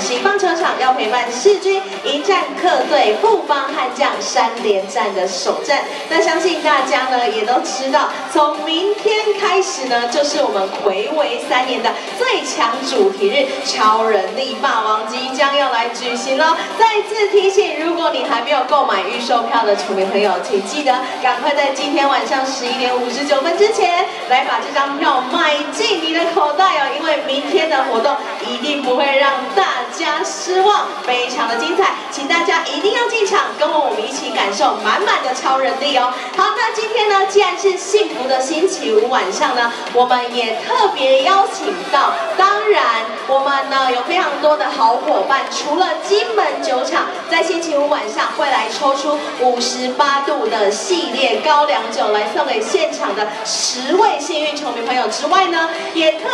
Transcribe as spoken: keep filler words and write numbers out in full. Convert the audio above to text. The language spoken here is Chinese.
新棒球场要陪伴世军一战客队富邦悍将三连战的首战。那相信大家呢也都知道，从明天开始呢，就是我们睽违三年的最强主题日——超人力霸王即将要来举行喽！再次提醒，如果你还没有购买预售票的球迷朋友，请记得赶快在今天晚上十一点五十九分之前来把这张票买进你的口袋哦，因为明天的活动一定不会让大家失望，非常的精彩，请大家一定要进场，跟我们一起感受满满的超人力哦。好，那今天呢，既然是幸福的星期五晚上呢，我们也特别邀请到，当然我们呢有非常多的好伙伴，除了金门酒厂在星期五晚上会来抽出五十八度的系列高粱酒来送给现场的十位幸运球迷朋友之外呢，也特